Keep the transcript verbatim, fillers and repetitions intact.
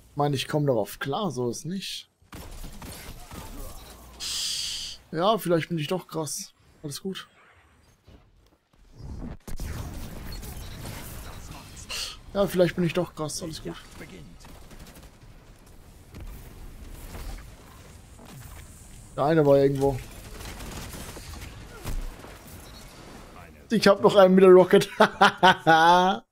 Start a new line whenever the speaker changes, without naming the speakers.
Ich meine, ich komme darauf klar, so ist nicht. Ja, vielleicht bin ich doch krass. Alles gut. Ja, vielleicht bin ich doch krass. Alles gut. Der eine war irgendwo. Ich habe noch einen mit der Rocket.